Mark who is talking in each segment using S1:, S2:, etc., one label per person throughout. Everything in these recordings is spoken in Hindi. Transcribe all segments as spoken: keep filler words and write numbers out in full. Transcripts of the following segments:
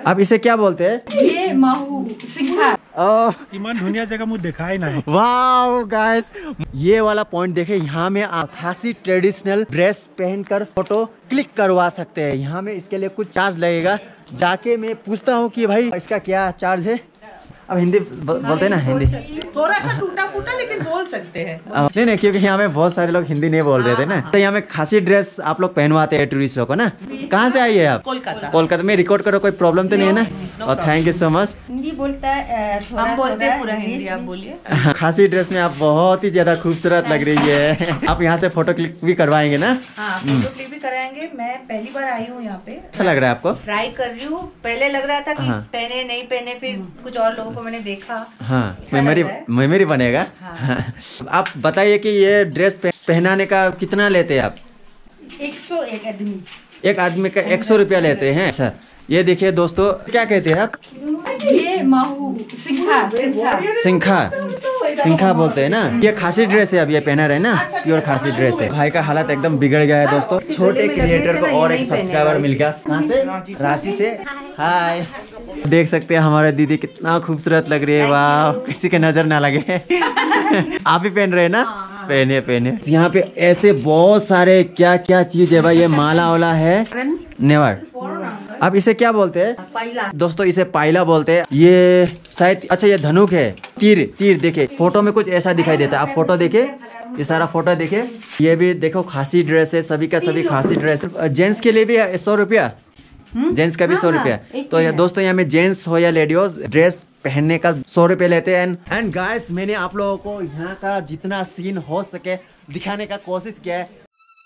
S1: अब इसे क्या बोलते हैं?
S2: ये माहू सिंघा।
S1: इमान
S3: दुनिया जगह मुझे देखा ही नहीं।
S1: वाओ गाइस, ये वाला पॉइंट देखे, यहाँ में आप खासी ट्रेडिशनल ड्रेस पहनकर फोटो क्लिक करवा सकते हैं। यहाँ में इसके लिए कुछ चार्ज लगेगा। जाके मैं पूछता हूँ कि भाई इसका क्या चार्ज है। अब हिंदी बोलते हैं ना, हिंदी
S2: थोड़ा सा टूटा फूटा लेकिन बोल सकते हैं।
S1: नहीं नहीं, क्योंकि यहाँ में बहुत सारे लोग हिंदी नहीं बोल रहे थे ना, तो यहाँ में खासी ड्रेस आप लोग पहनवाते हैं टूरिस्ट लोग को ना। कहाँ से आई है आप?
S2: कोलकाता।
S1: कोलकाता में रिकॉर्ड करो, कोई प्रॉब्लम तो नहीं है ना? और thank you so much.
S2: Hindi बोलता है, हम बोलते हैं पूरा हिंदी, आप बोलिए।
S1: खासी ड्रेस में आप बहुत ही ज्यादा खूबसूरत लग रही है। आप यहाँ से फोटो क्लिक भी करवाएंगे ना?
S2: हाँ, फोटो क्लिक भी कराएंगे। मैं पहली बार आई हूँ यहाँ पे।
S1: अच्छा लग रहा है आपको?
S2: ट्राई कर रही हूँ। पहले लग रहा था कि पहने नहीं पहने, फिर कुछ और लोगों को मैंने देखा।
S1: हाँ, मेमोरी मेमोरी बनेगा। हाँ। आप बताइए कि ये ड्रेस पहनाने का कितना लेते हैं आप?
S2: एक सौ एक आदमी
S1: एक आदमी का एक सौ रुपया लेते हैं। अच्छा, ये देखिए दोस्तों, क्या कहते हैं आप?
S2: ये माहू सिंघा।
S1: सिंघा सिंघा बोलते हैं ना। ये खासी ड्रेस है, अब ये पहना रहे ना, प्योर खासी ड्रेस है। भाई का हालत एकदम बिगड़ गया है दोस्तों। छोटे क्रिएटर को और एक सब्सक्राइबर मिल गया। कहाँ से? रांची से। हाय, देख सकते हैं हमारे दीदी कितना खूबसूरत लग रही है। वाह, किसी के नजर ना लगे। आप भी पहन रहे हैं ना? पहने पहने। यहाँ पे ऐसे बहुत सारे क्या क्या चीज है भाई। ये माला वाला है, नेवर। अब इसे क्या बोलते हैं?
S2: पाइला।
S1: दोस्तों इसे पाइला बोलते हैं। ये शायद, अच्छा ये धनुक है, तीर। तीर देखे, फोटो में कुछ ऐसा दिखाई देता है। आप फोटो देखे, ये सारा फोटो देखे। ये भी देखो खासी ड्रेस है, सभी का सभी खासी ड्रेस है। जेंट्स के लिए भी सौ रुपया, जेंट्स का भी सौ रुपया। तो ये दोस्तों यहाँ में जेंट्स हो या लेडीज, ड्रेस पहनने का सौ रुपये लेते हैं। एंड गाइस, मैंने आप लोगों को यहाँ का जितना सीन हो सके दिखाने का कोशिश किया है।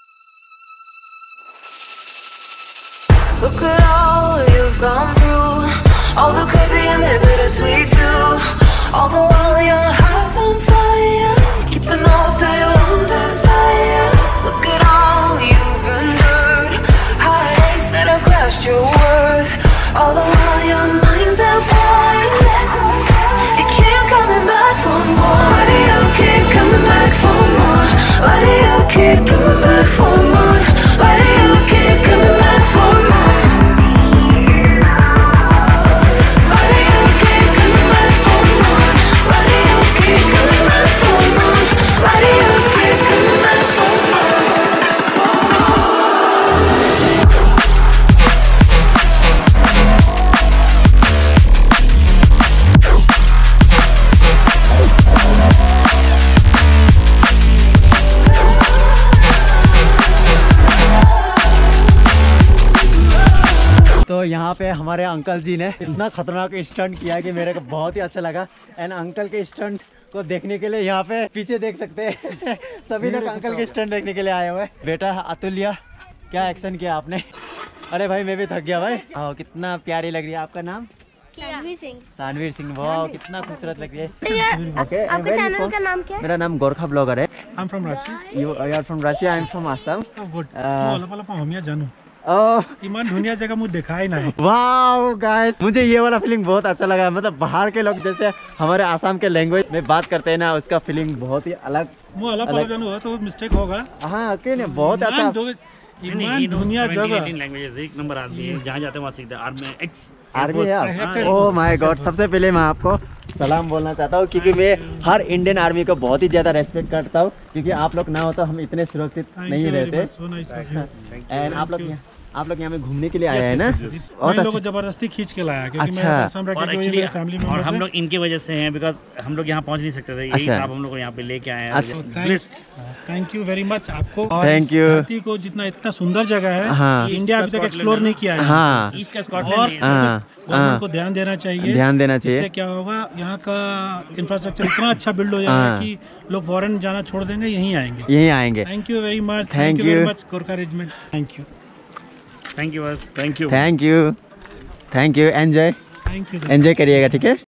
S4: Look at all you've gone through, all the crazy and the bittersweet too. All the while your heart's on fire, keeping on to your own desire. Look at all you've endured, heartaches that have crushed your worth. All the while your mind's at war, you keep coming back for more. Why do you keep coming back for more? Why do you keep coming back for more? Why do you keep coming back for more?
S1: तो यहाँ पे हमारे अंकल जी ने इतना खतरनाक स्टंट किया कि मेरे को बहुत ही अच्छा लगा। एंड अंकल के स्टंट को देखने के लिए यहाँ पे पीछे देख सकते हैं सभी लोग अंकल के स्टंट देखने के लिए आए हुए। बेटा अतुल्या, क्या एक्शन किया आपने? अरे भाई मैं भी थक गया भाई। हाँ, कितना प्यारी लग रही है। आपका नाम?
S5: सानवीर सिंह।
S1: सानवीर सिंह, वाह कितना खूबसूरत लग रही है। ओके,
S5: आपका चैनल का नाम क्या है?
S1: मेरा नाम गोरखा ब्लॉगर है।
S3: I'm from Ranchi.
S1: You are from Ranchi, I am from Assam.
S3: Oh, good. वाला वाला पाहमिया जानू।
S1: ओह,
S3: इमान दुनिया जगह मुझे देखा ही नहीं।
S1: वाओ गाइस, मुझे ये वाला फीलिंग बहुत अच्छा लगा। मतलब बाहर के लोग जैसे हमारे आसाम के लैंग्वेज में बात करते हैं ना, उसका फीलिंग बहुत ही अलग।
S3: मुझे अलग अलग जानू है तो मिस्टेक होगा।
S1: हाँ, क्यों नहीं, बहुत अच्छा।
S3: इमान दुनिया जगह
S6: लैंग्वेजेस एक नंबर आदमी है, जहाँ जाते हैं वहाँ सीखते हैं। आर्मी एक्स
S1: आर्मी है। ओह माय गॉड, सबसे पहले मैं आपको सलाम बोलना चाहता हूँ, क्योंकि मैं हर इंडियन आर्मी को बहुत ही ज्यादा रेस्पेक्ट करता हूँ, क्योंकि आप लोग ना हो तो हम इतने सुरक्षित नहीं रहते। एंड आप लोग आप लोग यहाँ में घूमने के लिए आए हैं ना?
S3: और लोगों को जबरदस्ती खींच के लाया, क्योंकि
S1: अच्छा।
S3: मैं असम रह के फैमिली में,
S6: और हम लोग इनके वजह से हैं, बिकॉज हम लोग यहाँ पहुँच नहीं सकते थे। यही साहब हम लोग को यहाँ पे लेके आए हैं।
S3: थैंक यू वेरी मच आपको।
S1: Thank you.
S3: धरती को जितना इतना सुंदर जगह है,
S1: हाँ।
S3: इंडिया अभी तक एक्सप्लोर नहीं किया है।
S1: हाँ,
S6: ईस्ट का
S3: और
S6: स्कॉटलैंड
S3: गवर्नमेंट को ध्यान देना चाहिए,
S1: ध्यान देना चाहिए।
S3: इससे क्या होगा, यहाँ का इंफ्रास्ट्रक्चर इतना अच्छा बिल्ड हो जाएगा कि लोग फॉरेन जाना छोड़ देंगे, यहीं आएंगे।
S1: यहीं आएंगे।
S3: Thank you very much.
S1: Thank
S3: you very
S1: you.
S3: Much Gorkha regiment. Thank you
S6: thank you बस thank you
S1: thank you thank you. Enjoy
S3: thank you
S1: enjoy करिएगा, ठीक है?